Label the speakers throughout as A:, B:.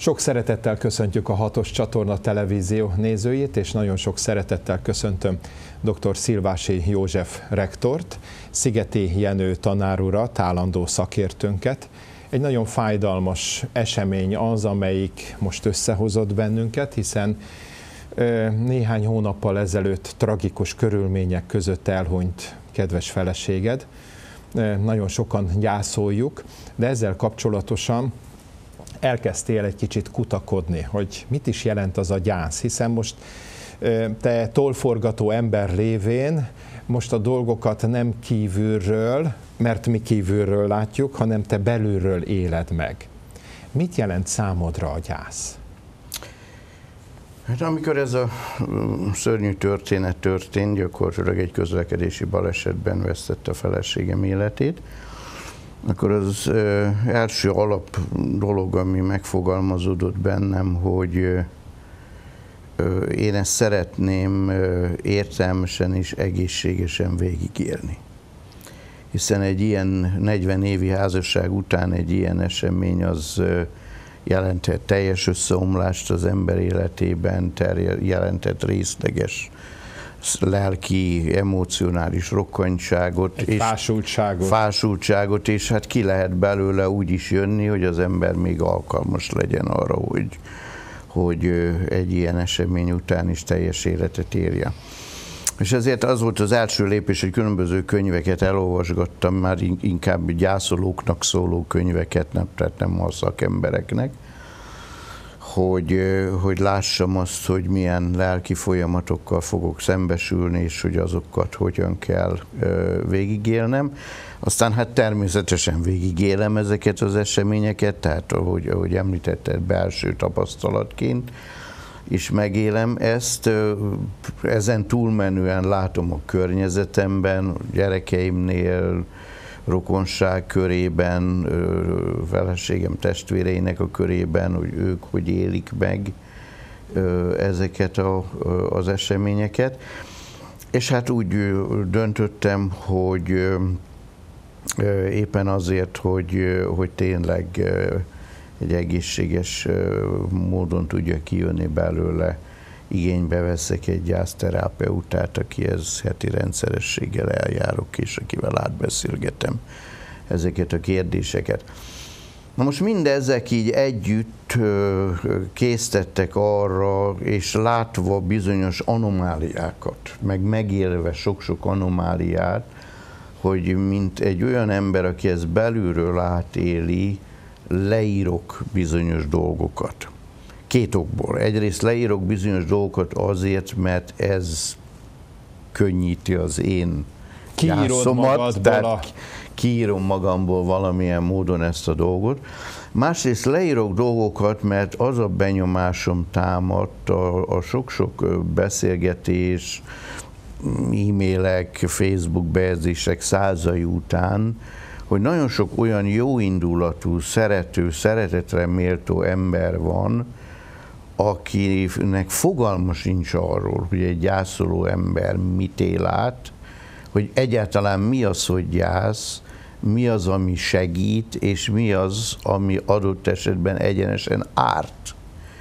A: Sok szeretettel köszöntjük a Hatos Csatorna televízió nézőit, és nagyon sok szeretettel köszöntöm dr. Szilvási József rektort, Szigeti Jenő tanárurat, állandó szakértőnket. Egy nagyon fájdalmas esemény az, amelyik most összehozott bennünket, hiszen néhány hónappal ezelőtt tragikus körülmények között elhunyt kedves feleséged. Nagyon sokan gyászoljuk, de ezzel kapcsolatosan elkezdtél egy kicsit kutakodni, hogy mit is jelent az a gyász, hiszen most te tollforgató ember lévén most a dolgokat nem kívülről, mert mi kívülről látjuk, hanem te belülről éled meg. Mit jelent számodra a gyász?
B: Hát amikor ez a szörnyű történet történt, gyakorlatilag egy közlekedési balesetben vesztette a feleségem életét, akkor az első alap dolog, ami megfogalmazódott bennem, hogy én ezt szeretném értelmesen és egészségesen végigélni. Hiszen egy ilyen 40 évi házasság után egy ilyen esemény az jelentett teljes összeomlást az ember életében, jelentett részleges lelki, emocionális rokkantságot,
A: és
B: fásultságot, és hát ki lehet belőle úgy is jönni, hogy az ember még alkalmas legyen arra, hogy egy ilyen esemény után is teljes életet érje. És ezért az volt az első lépés, hogy különböző könyveket elolvasgattam, már inkább gyászolóknak szóló könyveket, tehát nem a szakembereknek, hogy lássam azt, hogy milyen lelki folyamatokkal fogok szembesülni, és hogy azokat hogyan kell végigélnem. Aztán hát természetesen végigélem ezeket az eseményeket, tehát ahogy említetted, belső tapasztalatként is megélem ezt. Ezen túlmenően látom a környezetemben, gyerekeimnél, rokonság körében, feleségem testvéreinek a körében, hogy ők hogy élik meg ezeket az eseményeket. És hát úgy döntöttem, hogy éppen azért, hogy tényleg egy egészséges módon tudja kijönni belőle, igénybe veszek egy gyászterapeutát, akihez heti rendszerességgel eljárok, és akivel átbeszélgetem ezeket a kérdéseket. Na most mindezek így együtt késztettek arra, és látva bizonyos anomáliákat, meg megélve sok-sok anomáliát, hogy mint egy olyan ember, aki ezt belülről átéli, leírok bizonyos dolgokat. Két okból. Egyrészt leírok bizonyos dolgokat azért, mert ez könnyíti az én gyászomat, tehát kiírom magamból valamilyen módon ezt a dolgot. Másrészt leírok dolgokat, mert az a benyomásom támadt a sok-sok beszélgetés, e-mailek, Facebook bejegyzések százai után, hogy nagyon sok olyan jóindulatú, szerető, szeretetre méltó ember van, akinek fogalma sincs arról, hogy egy gyászoló ember mit él át, hogy egyáltalán mi az, hogy gyász, mi az, ami segít, és mi az, ami adott esetben egyenesen árt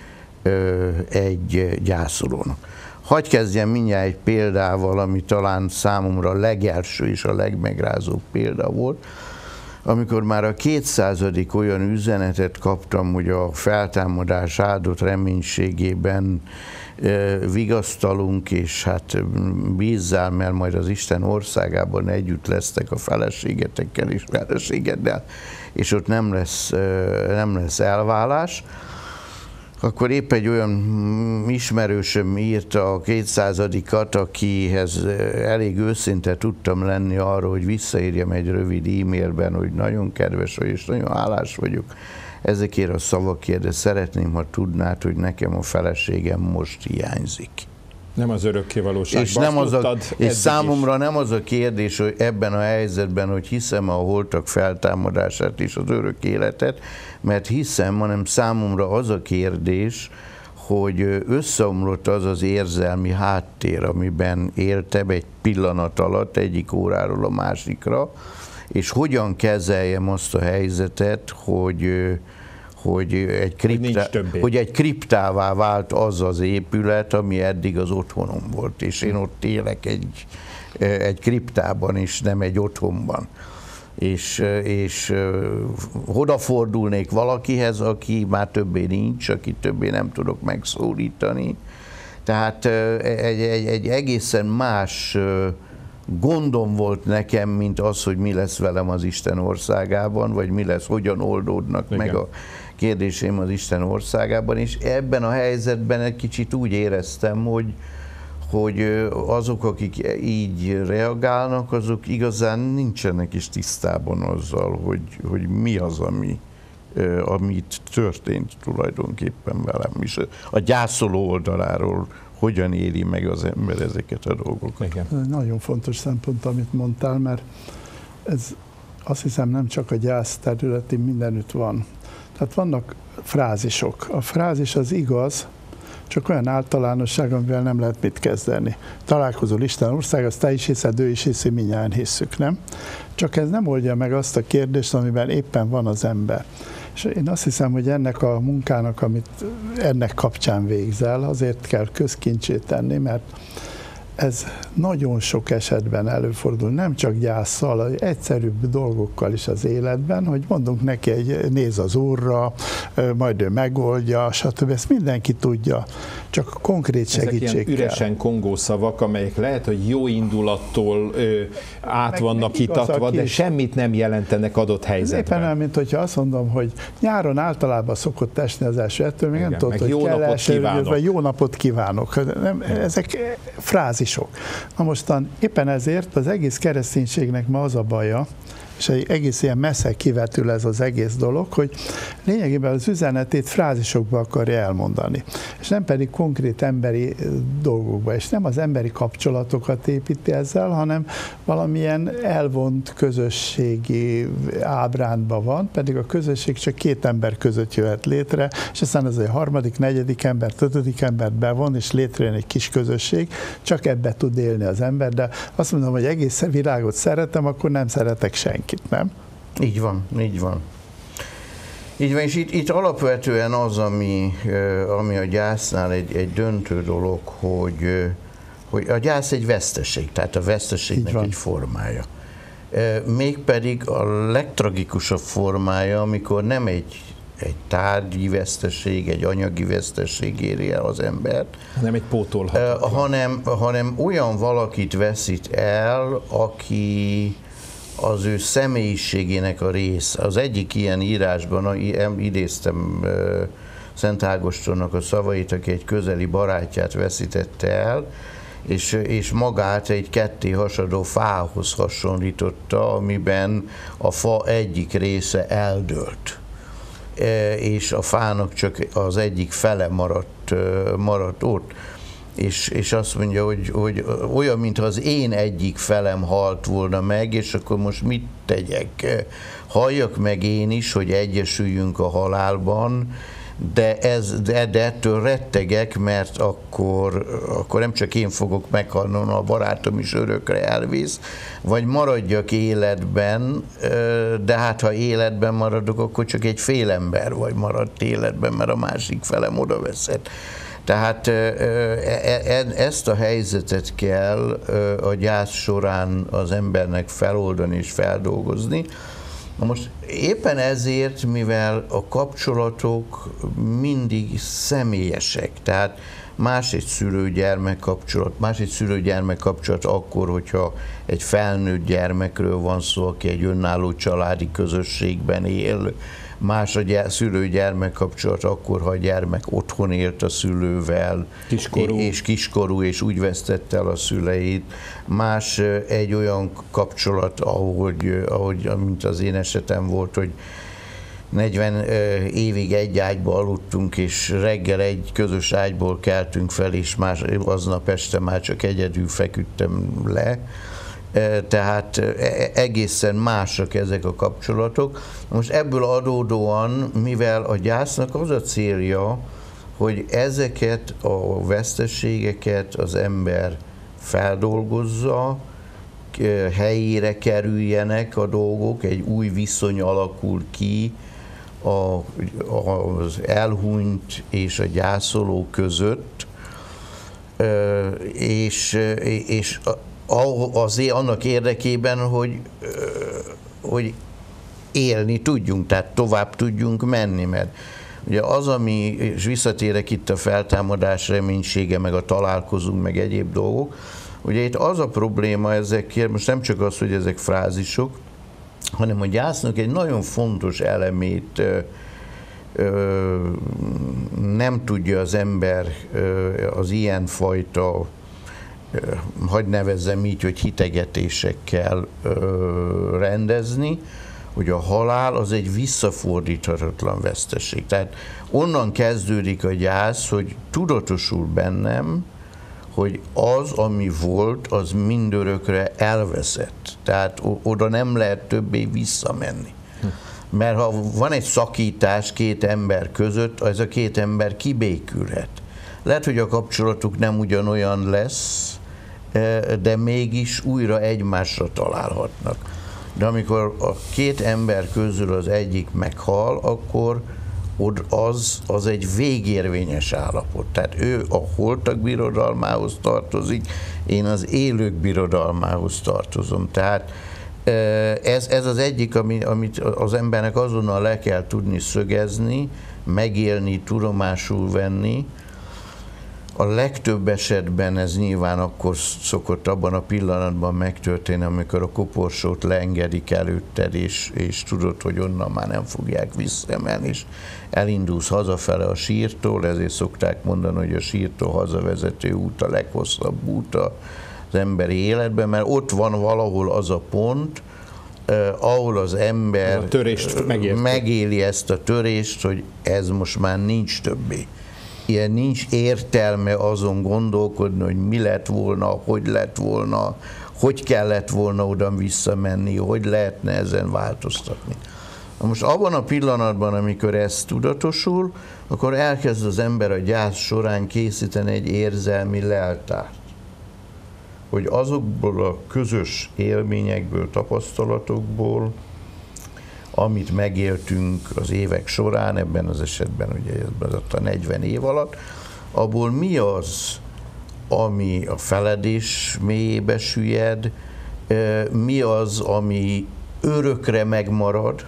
B: egy gyászolónak. Hadd kezdjem mindjárt egy példával, ami talán számomra a legelső és a legmegrázóbb példa volt, amikor már a 200. olyan üzenetet kaptam, hogy a feltámadás áldott reménységében vigasztalunk, és hát bízzál, mert majd az Isten országában együtt lesztek a feleségetekkel és feleségeddel, és ott nem lesz elválás. Akkor épp egy olyan ismerősöm írta a 200-at, akihez elég őszinte tudtam lenni arra, hogy visszaírjam egy rövid e-mailben, hogy nagyon kedves vagy, és nagyon hálás vagyok ezekért a szavakért, de szeretném, ha tudnád, hogy nekem a feleségem most hiányzik.
A: Nem az örökkévalóságban.
B: És számomra nem az a kérdés, hogy ebben a helyzetben, hogy hiszem a holtak feltámadását és az örök életet, mert hiszem, hanem számomra az a kérdés, hogy összeomlott az az érzelmi háttér, amiben éltem egy pillanat alatt, egyik óráról a másikra, és hogyan kezeljem azt a helyzetet, hogy egy kriptává vált az az épület, ami eddig az otthonom volt, és én ott élek egy kriptában, és nem egy otthonban. És odafordulnék valakihez, aki már többé nincs, aki többé nem tudok megszólítani. Tehát egy egészen más gondom volt nekem, mint az, hogy mi lesz velem az Isten országában, vagy mi lesz, hogyan oldódnak meg a kérdéseim az Isten országában, és ebben a helyzetben egy kicsit úgy éreztem, hogy azok, akik így reagálnak, azok igazán nincsenek is tisztában azzal, hogy mi az, amit történt tulajdonképpen velem is. A gyászoló oldaláról hogyan éri meg az ember ezeket a dolgokat.
C: Igen. Ez egy nagyon fontos szempont, amit mondtál, mert ez azt hiszem nem csak a gyász területén mindenütt van. Tehát vannak frázisok. A frázis az igaz, csak olyan általánosság, amivel nem lehet mit kezdeni. Találkozol Isten ország, azt te is hiszed, ő is hiszi, mindjárt hisszük, nem? Csak ez nem oldja meg azt a kérdést, amiben éppen van az ember. És én azt hiszem, hogy ennek a munkának, amit ennek kapcsán végzel, azért kell közkincsét tenni, mert ez nagyon sok esetben előfordul, nem csak gyásszal, egyszerűbb dolgokkal is az életben, hogy mondunk neki, néz az Úrra, majd ő megoldja, stb. Ezt mindenki tudja, csak konkrét segítség kell.
A: Ezek ilyen üresen kongó szavak, amelyek lehet, hogy jó indulattól át vannak itatva, de semmit nem jelentenek adott helyzetben.
C: Éppen olyan, mint hogyha azt mondom, hogy nyáron általában szokott esni az eső, ettől még nem tudod, hogy kell eső, vagy jó napot kívánok. Nem, ezek frázisok. Na mostan éppen ezért az egész kereszténységnek ma az a baja, és egész ilyen messze kivetül ez az egész dolog, hogy lényegében az üzenetét frázisokba akarja elmondani, és nem pedig konkrét emberi dolgokba, és nem az emberi kapcsolatokat építi ezzel, hanem valamilyen elvont közösségi ábrándban van, pedig a közösség csak két ember között jöhet létre, és aztán az a harmadik, negyedik ember, ötödik embert bevon, és létrejön egy kis közösség, csak ebbe tud élni az ember, de azt mondom, hogy egész világot szeretem, akkor nem szeretek senkit. Nem?
B: Így van, így van. Így van, és itt alapvetően az, ami a gyásznál egy döntő dolog, hogy a gyász egy veszteség, tehát a veszteségnek egy formája. Mégpedig a legtragikusabb formája, amikor nem egy tárgyi veszteség, egy anyagi veszteség éri el az embert,
A: hanem egy pótolhatatlan.
B: Hanem olyan valakit veszít el, aki az ő személyiségének a része. Az egyik ilyen írásban idéztem Szent Ágostonnak a szavait, aki egy közeli barátját veszítette el, és magát egy ketté hasadó fához hasonlította, amiben a fa egyik része eldőlt, és a fának csak az egyik fele maradt ott. És azt mondja, hogy olyan, mintha az én egyik felem halt volna meg, és akkor most mit tegyek? Halljak meg én is, hogy egyesüljünk a halálban, de ettől rettegek, mert akkor nem csak én fogok meghalni, hanem a barátom is örökre elvész, vagy maradjak életben, de hát ha életben maradok, akkor csak egy fél ember vagy maradt életben, mert a másik felem odaveszett. Tehát ezt a helyzetet kell a gyász során az embernek feloldani és feldolgozni. Na most éppen ezért, mivel a kapcsolatok mindig személyesek, tehát más egy szülő-gyermek kapcsolat akkor, hogyha egy felnőtt gyermekről van szó, aki egy önálló családi közösségben él, más a szülő-gyermek kapcsolat akkor, ha a gyermek otthon élt a szülővel, és kiskorú, és úgy vesztette el a szüleit. Más egy olyan kapcsolat, ahogy mint az én esetem volt, hogy 40 évig egy ágyba aludtunk, és reggel egy közös ágyból keltünk fel, és aznap este már csak egyedül feküdtem le. Tehát egészen másak ezek a kapcsolatok. Most ebből adódóan, mivel a gyásznak az a célja, hogy ezeket a veszteségeket az ember feldolgozza, helyére kerüljenek a dolgok, egy új viszony alakul ki az elhunyt és a gyászoló között, és azért annak érdekében, hogy élni tudjunk, tehát tovább tudjunk menni, mert ugye az, és visszatérek itt a feltámadás reménysége, meg a találkozunk, meg egyéb dolgok, ugye itt az a probléma ezekért, most nem csak az, hogy ezek frázisok, hanem a gyásznak egy nagyon fontos elemét nem tudja az ember az ilyenfajta, hadd nevezzem így, hogy hitegetésekkel rendezni, hogy a halál az egy visszafordíthatatlan veszteség. Tehát onnan kezdődik a gyász, hogy tudatosul bennem, hogy az, ami volt, az mindörökre elveszett. Tehát oda nem lehet többé visszamenni. Mert ha van egy szakítás két ember között, ez a két ember kibékülhet. Lehet, hogy a kapcsolatuk nem ugyanolyan lesz, de mégis újra egymásra találhatnak. De amikor a két ember közül az egyik meghal, akkor az egy végérvényes állapot. Tehát ő a holtak birodalmához tartozik, én az élők birodalmához tartozom. Tehát ez az egyik, amit az embernek azonnal le kell tudni szögezni, megélni, tudomásul venni. A legtöbb esetben ez nyilván akkor szokott abban a pillanatban megtörténni, amikor a koporsót leengedik előtted, és tudod, hogy onnan már nem fogják visszaemelni, és elindulsz hazafele a sírtól, ezért szokták mondani, hogy a sírtól hazavezető út a leghosszabb út az emberi életben, mert ott van valahol az a pont, ahol az ember megéli ezt a törést, hogy ez most már nincs többé. Ilyen nincs értelme azon gondolkodni, hogy mi lett volna, hogy kellett volna oda visszamenni, hogy lehetne ezen változtatni. Most abban a pillanatban, amikor ez tudatosul, akkor elkezd az ember a gyász során készíteni egy érzelmi leltárt. Hogy azokból a közös élményekből, tapasztalatokból, amit megéltünk az évek során, ebben az esetben ugye a 40 év alatt, abból mi az, ami a feledés mélyébe süllyed, mi az, ami örökre megmarad,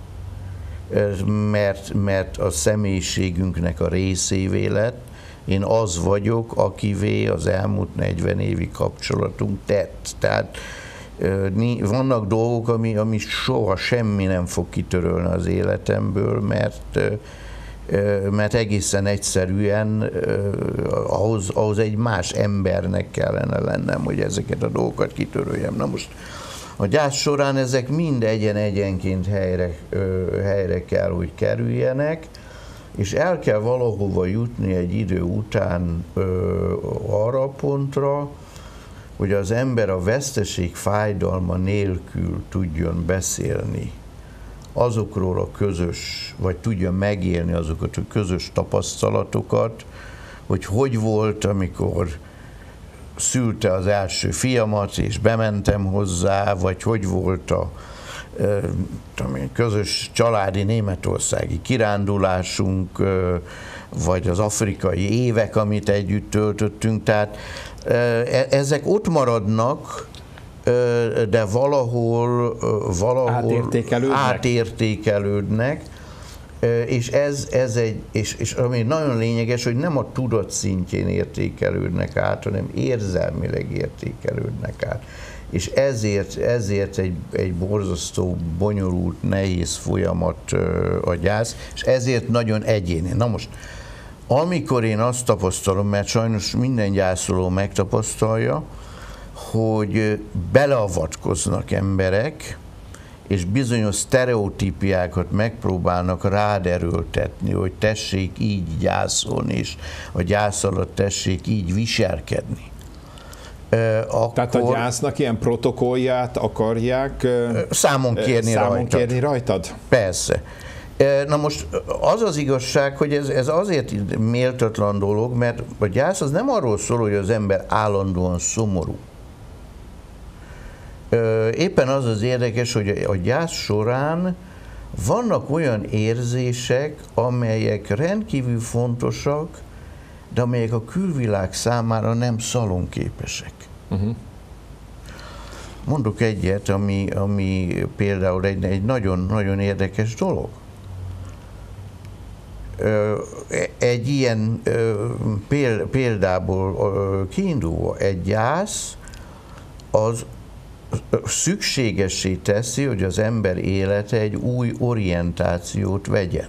B: mert a személyiségünknek a részévé lett. Én az vagyok, akivé az elmúlt 40 évi kapcsolatunk tett. Tehát vannak dolgok, ami soha semmi nem fog kitörölni az életemből, mert egészen egyszerűen ahhoz egy más embernek kellene lennem, hogy ezeket a dolgokat kitöröljem. Na most a gyász során ezek mind egyenként helyre kell, hogy kerüljenek, és el kell valahova jutni egy idő után arra a pontra, hogy az ember a veszteség fájdalma nélkül tudjon beszélni azokról a közös, vagy tudja megélni azokat a közös tapasztalatokat, hogy volt, amikor szülte az első fiamat, és bementem hozzá, vagy hogy volt a közös családi németországi kirándulásunk, vagy az afrikai évek, amit együtt töltöttünk. Tehát ezek ott maradnak, de valahol átértékelődnek, és és ami nagyon lényeges, hogy nem a tudat szintjén értékelődnek át, hanem érzelmileg értékelődnek át. És ezért egy borzasztó, bonyolult, nehéz folyamat a gyász, és ezért nagyon egyéni. Na most, amikor én azt tapasztalom, mert sajnos minden gyászoló megtapasztalja, hogy beleavatkoznak emberek, és bizonyos sztereotípiákat megpróbálnak rád erőltetni, hogy tessék így gyászolni, és a gyász alatt tessék így viselkedni.
A: Tehát a gyásznak ilyen protokollját akarják
B: számon kérni
A: rajtad?
B: Persze. Na most az az igazság, hogy ez azért méltatlan dolog, mert a gyász az nem arról szól, hogy az ember állandóan szomorú. Éppen az az érdekes, hogy a gyász során vannak olyan érzések, amelyek rendkívül fontosak, de amelyek a külvilág számára nem szalonképesek. Mondok egyet, ami például egy nagyon érdekes dolog. Egy ilyen példából kiindulva, egy gyász az szükségessé teszi, hogy az ember élete egy új orientációt vegyen.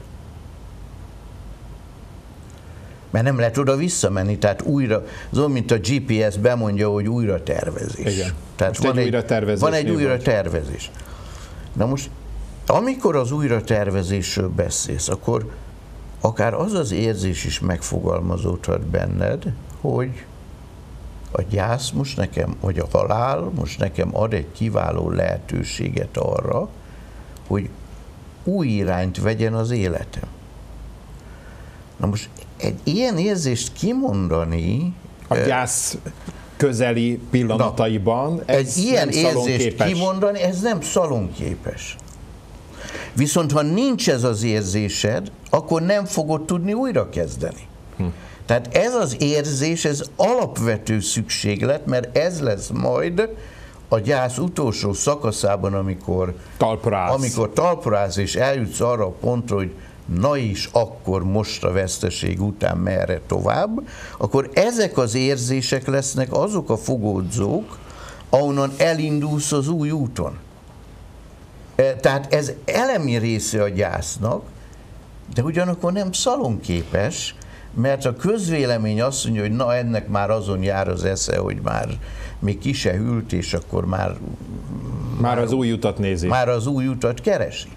B: Mert nem lehet oda visszamenni, tehát újra, az olyan, mint a GPS bemondja, hogy újra tervezés.
A: Igen.
B: Tehát van egy újra tervezés. Na most, amikor az újra tervezésről beszélsz, akkor akár az az érzés is megfogalmazódhat benned, hogy a gyász most nekem, vagy a halál most nekem ad egy kiváló lehetőséget arra, hogy új irányt vegyen az életem. Na most egy ilyen érzést kimondani...
A: A gyász közeli pillanataiban
B: egy ilyen érzést kimondani, ez nem szalonképes. Viszont ha nincs ez az érzésed, akkor nem fogod tudni újrakezdeni. Tehát ez az érzés, ez alapvető szükséglet, mert ez lesz majd a gyász utolsó szakaszában, amikor talprálsz, és eljutsz arra a pontra, hogy na is, akkor most a veszteség után merre tovább, akkor ezek az érzések lesznek azok a fogódzók, ahonnan elindulsz az új úton. Tehát ez elemi része a gyásznak, de ugyanakkor nem szalonképes, mert a közvélemény azt mondja, hogy na, ennek már azon jár az esze, hogy már még ki se hűlt, és akkor már
A: az új utat nézi.
B: Már az új utat keresi.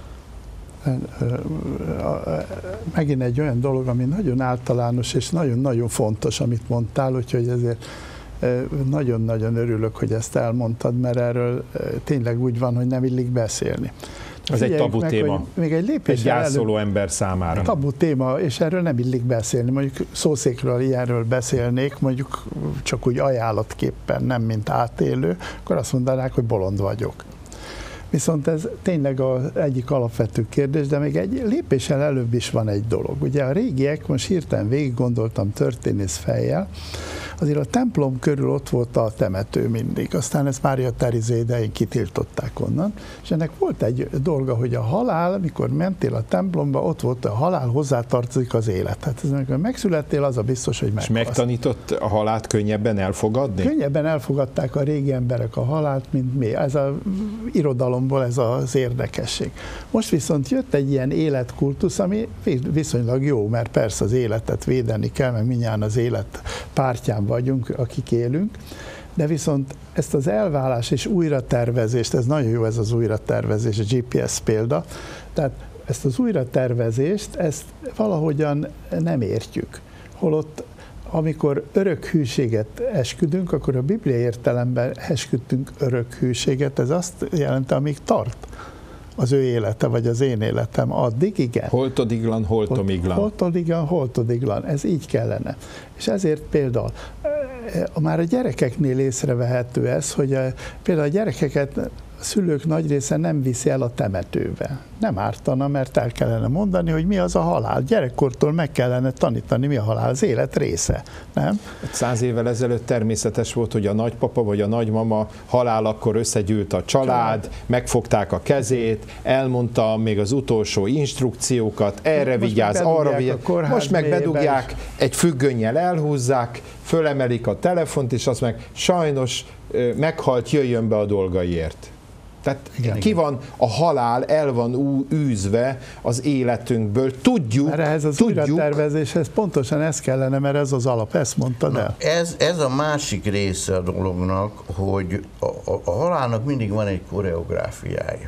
C: Megint egy olyan dolog, ami nagyon általános, és nagyon-nagyon fontos, amit mondtál, úgyhogy ezért nagyon-nagyon örülök, hogy ezt elmondtad, mert erről tényleg úgy van, hogy nem illik beszélni.
A: Ez egy tabu téma.
C: Még egy
A: gyászoló ember számára.
C: Tabu téma, és erről nem illik beszélni. Mondjuk szószékről ilyenről beszélnék, mondjuk csak úgy ajánlatképpen, nem mint átélő, akkor azt mondanák, hogy bolond vagyok. Viszont ez tényleg az egyik alapvető kérdés, de még egy lépéssel előbb is van egy dolog. Ugye a régiek, most hirtelen végig gondoltam történész fejjel, azért a templom körül ott volt a temető mindig, aztán ezt Mária Terézia idején kitiltották onnan, és ennek volt egy dolga, hogy a halál, mikor mentél a templomba, ott volt a halál, hozzátartozik az élet. Tehát ez, amikor megszülettél, az a biztos, hogy meghalsz.
A: És megtanított a halált könnyebben elfogadni?
C: Könnyebben elfogadták a régi emberek a halált, mint mi. Ez az irodalomból ez az érdekesség. Most viszont jött egy ilyen életkultusz, ami viszonylag jó, mert persze az életet védeni kell, meg mindjárt az élet pártján vagyunk, akik élünk, de viszont ezt az elválás és újratervezést, ez nagyon jó ez az újratervezés, a GPS példa, tehát ezt az újratervezést, ezt valahogyan nem értjük. Holott amikor örök hűséget esküdünk, akkor a Biblia értelemben esküdtünk örök hűséget, ez azt jelenti, amíg tart az ő élete, vagy az én életem, addig igen.
A: Holtodiglan, holtomiglan.
C: Holtodiglan, holtodiglan, ez így kellene. És ezért például már a gyerekeknél észrevehető ez, hogy például a gyerekeket a szülők nagy része nem viszi el a temetőbe. Nem ártana, mert el kellene mondani, hogy mi az a halál. Gyerekkortól meg kellene tanítani, mi a halál, az élet része, nem?
A: 100 évvel ezelőtt természetes volt, hogy a nagypapa vagy a nagymama halálakor összegyűlt a család, megfogták a kezét, elmondta még az utolsó instrukciókat, erre vigyázz, arra vigyázz. Most meg bedugják, egy függönnyel elhúzzák, fölemelik a telefont, és azt meg sajnos meghalt, jöjjön be a dolgaiért. Tehát ki van a halál, el van űzve az életünkből. Tudjuk.
C: Mert ehhez az újratervezéshez pontosan ez kellene, mert ez az alap, ezt mondtad el.
B: Ez a másik része a dolognak, hogy a halálnak mindig van egy koreográfiája.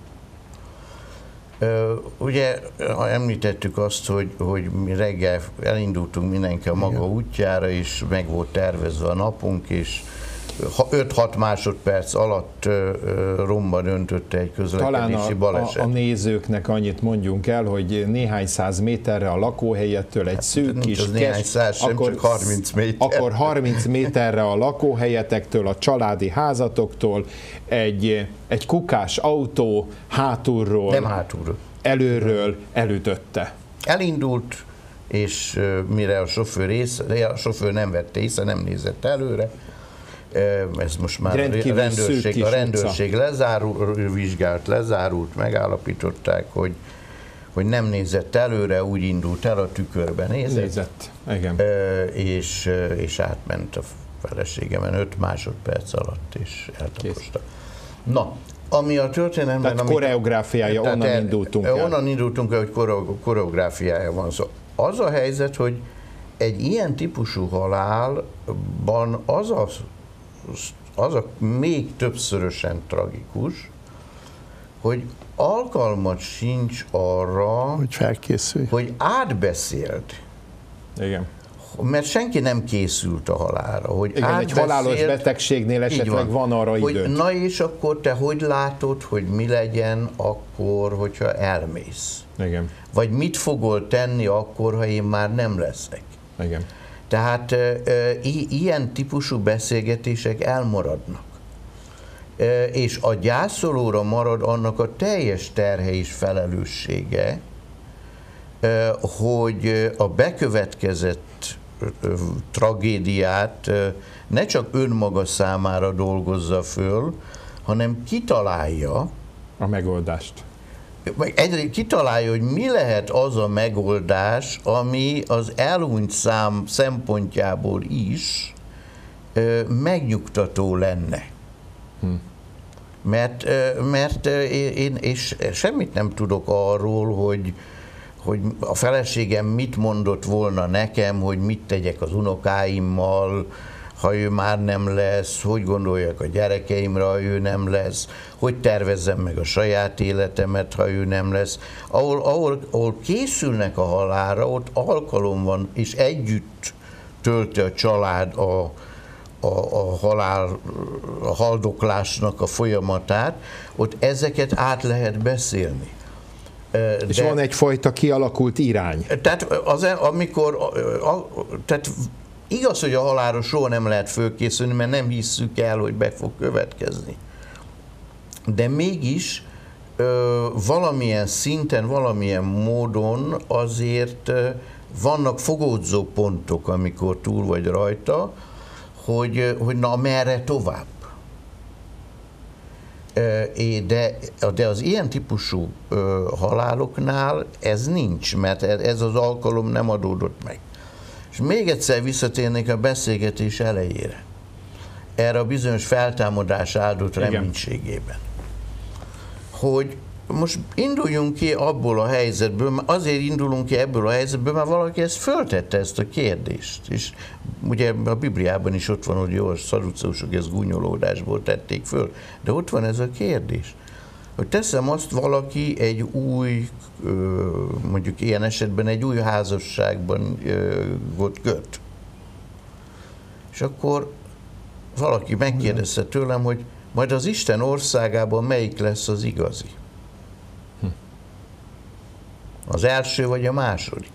B: Ugye említettük azt, hogy mi reggel elindultunk mindenki a maga útjára, és meg volt tervezve a napunk, és 5-6 másodperc alatt romba döntötte egy közlekedési baleset.
A: Talán a nézőknek annyit mondjunk el, hogy néhány száz méterre a lakóhelyettől egy szűk kis
B: akkor 30 méter.
A: Akkor 30 méterre a lakóhelyetektől, a családi házatoktól egy kukás autó hátulról,
B: nem hátulról,
A: előről elütötte.
B: Elindult, és mire a sofőr nem vette észre, nem nézett előre, ez most már a rendőrség lezárult, megállapították, hogy nem nézett előre, úgy indult el, a tükörben nézett.
A: Igen.
B: És átment a feleségemen 5 másodperc alatt, és eltaposta. Na, ami a történelemben...
A: Tehát koreográfiája, onnan indultunk el.
B: Onnan indultunk el, hogy koreográfiája van szó. Az a helyzet, hogy egy ilyen típusú halálban az a még többszörösen tragikus, hogy alkalmat sincs arra,
C: hogy felkészülj,
B: hogy átbeszéld.
A: Igen.
B: Mert senki nem készült a halálra. Hogy
A: igen, egy halálos betegségnél esetleg van arra időt.
B: Na és akkor te hogy látod, hogy mi legyen akkor, hogyha elmész?
A: Igen.
B: Vagy mit fogol tenni akkor, ha én már nem leszek?
A: Igen.
B: Tehát ilyen típusú beszélgetések elmaradnak. És a gyászolóra marad annak a teljes terhe és felelőssége, hogy a bekövetkezett tragédiát ne csak önmaga számára dolgozza föl, hanem kitalálja
A: a megoldást.
B: Kitalálja, hogy mi lehet az a megoldás, ami az elhunyt szám szempontjából is megnyugtató lenne. Mert én és semmit nem tudok arról, hogy a feleségem mit mondott volna nekem, hogy mit tegyek az unokáimmal, ha ő már nem lesz, hogy gondoljak a gyerekeimre, ha ő nem lesz, hogy tervezzem meg a saját életemet, ha ő nem lesz. Ahol készülnek a halálra, ott alkalom van, és együtt tölti a család a haldoklásnak a folyamatát, ott ezeket át lehet beszélni.
A: És van egyfajta kialakult irány.
B: Tehát tehát igaz, hogy a halálra soha nem lehet fölkészülni, mert nem hisszük el, hogy be fog következni. De mégis valamilyen szinten, valamilyen módon azért vannak fogódzó pontok, amikor túl vagy rajta, hogy na merre tovább. De az ilyen típusú haláloknál ez nincs, mert ez az alkalom nem adódott meg. És még egyszer visszatérnék a beszélgetés elejére. Erre a bizonyos feltámadás áldott reménységében. Hogy most induljunk ki abból a helyzetből, azért indulunk ki ebből a helyzetből, mert valaki ezt föltette, ezt a kérdést. És ugye a Bibliában is ott van, hogy jó, a szaduceusok ezt gúnyolódásból tették föl, de ott van ez a kérdés. Hogy teszem azt, valaki egy új, mondjuk ilyen esetben egy új házasságban köt. És akkor valaki megkérdezte tőlem, hogy majd az Isten országában melyik lesz az igazi? Az első vagy a második?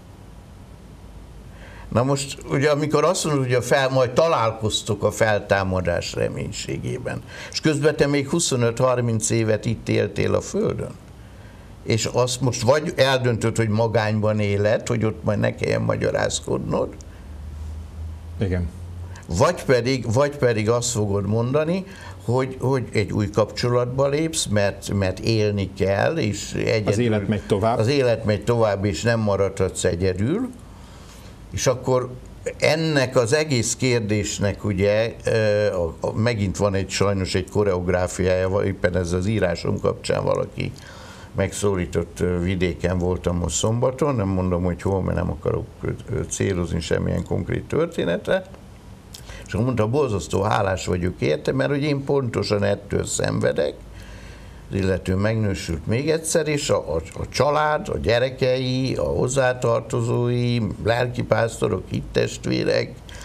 B: Na most, ugye amikor azt mondod, hogy majd találkoztok a feltámadás reménységében, és közben te még 25-30 évet itt éltél a Földön, és azt most vagy eldöntöd, hogy magányban éled, hogy ott majd ne kelljen magyarázkodnod,
A: igen.
B: Vagy pedig azt fogod mondani, hogy egy új kapcsolatba lépsz, mert élni kell, és egyedül,
A: az élet megy tovább.
B: Az élet megy tovább, és nem maradhatsz egyedül, és akkor ennek az egész kérdésnek ugye megint van sajnos egy koreográfiája, éppen ez az írásom kapcsán valaki megszólított, vidéken voltam most szombaton, nem mondom, hogy hol, mert nem akarok célozni semmilyen konkrét történetre, és mondta, borzasztó hálás vagyok érte, mert hogy én pontosan ettől szenvedek, az illető megnősült még egyszer, és a család, a gyerekei, a hozzátartozói, lelkipásztorok, hittestvérek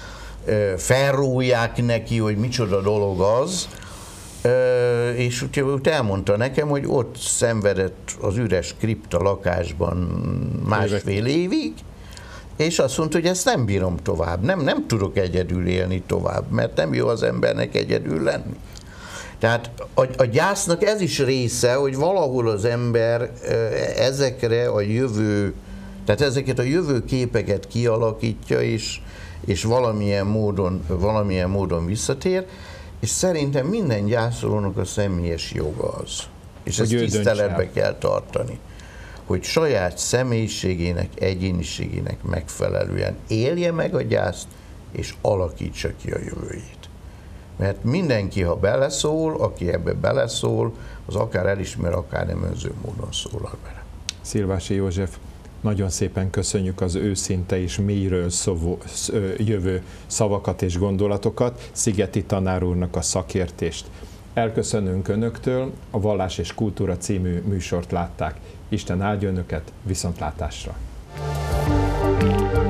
B: felróják neki, hogy micsoda dolog az, és úgy elmondta nekem, hogy ott szenvedett az üres kripta lakásban másfél évig, és azt mondta, hogy ezt nem bírom tovább, nem tudok egyedül élni tovább, mert nem jó az embernek egyedül lenni. Tehát a gyásznak ez is része, hogy valahol az ember ezekre a jövő, tehát ezeket a jövőképeket kialakítja, és valamilyen módon visszatér, és szerintem minden gyászolónak a személyes joga az, és ezt tiszteletbe kell tartani, hogy saját személyiségének, egyéniségének megfelelően élje meg a gyászt, és alakítsa ki a jövőjét. Mert mindenki, ha beleszól, aki ebbe beleszól, az akár elismer, akár nem önző módon szólal bele.
A: Szilvási József, nagyon szépen köszönjük az őszinte és mélyről jövő szavakat és gondolatokat, Szigeti tanár úrnak a szakértést. Elköszönünk önöktől, a Vallás és Kultúra című műsort látták. Isten áldja önöket, viszontlátásra!